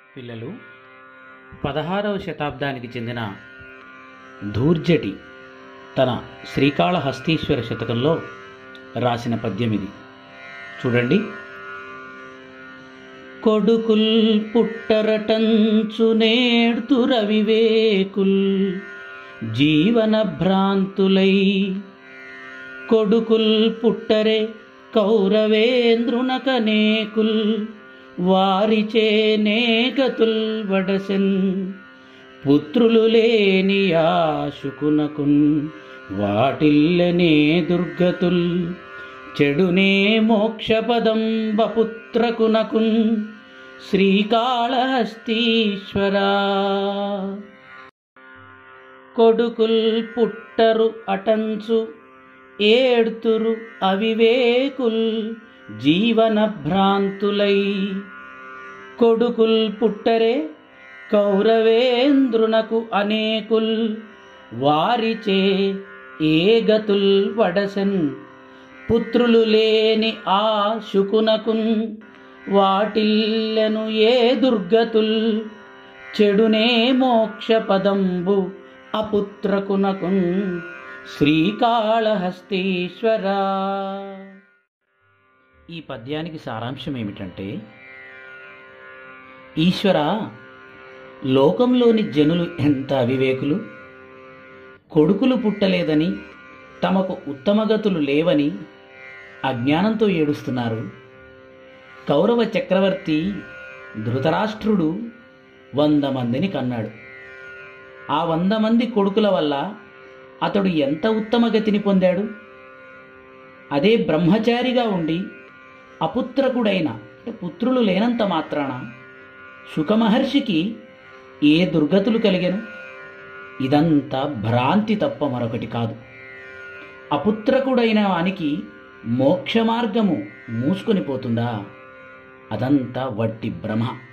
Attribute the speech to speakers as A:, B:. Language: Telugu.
A: పిల్లలు 16వ శతాబ్దానికి చెందిన ధూర్జటి తన శ్రీకాళహస్తీశ్వర శతకంలో రాసిన పద్యం ఇది. చూడండి. కొడుకుల్ పుట్టరటంచు నేడ్తురవివేకుల్ జీవన భ్రాంతులై, కొడుకుల్ పుట్టరే కౌరవేంద్రునకనేకుల్ వారిచే నేగతుల్ వడసెన్, పుత్రులు లేని ఆశుకునకున్ వాటిల్లనే దుర్గతుల్, చెడునే మోక్షపదం బపుత్రకునకున్ శ్రీకాళహస్తీశ్వరా. కొడుకుల్ పుట్టరు అటంచు ఏడ్తురు అవివేకుల్ జీవన భ్రాంతులై, కొడుకుల్ పుట్టరే కౌరవేంద్రునకు అనేకుల్ వారిచే ఏగతుల్ వడసెన్, పుత్రులు లేని ఆ శుకునకున్ వాటిల్లెను ఏ దుర్గతుల్, చెడునే మోక్షపదంబు అపుత్రకునకున్ శ్రీకాళహస్తీశ్వరా. ఈ పద్యానికి సారాంశం ఏమిటంటే, ఈశ్వర, లోకంలోని జనులు ఎంత అవివేకులు! కొడుకులు పుట్టలేదని, తమకు ఉత్తమగతులు లేవని అజ్ఞానంతో ఏడుస్తున్నారు. కౌరవ చక్రవర్తి ధృతరాష్ట్రుడు 100 మందిని కన్నాడు. ఆ 100 మంది కొడుకుల వల్ల అతడు ఎంత ఉత్తమగతిని పొందాడు! అదే బ్రహ్మచారిగా ఉండి అపుత్రకుడైన, పుత్రులు లేనంత మాత్రాన శుకమహర్షికి ఏ దుర్గతులు కలిగెను? ఇదంతా భ్రాంతి తప్ప మరొకటి కాదు. అపుత్రకుడైన వానికి మోక్ష మార్గము మూసుకొని పోతుందా? అదంతా వట్టి భ్రమ.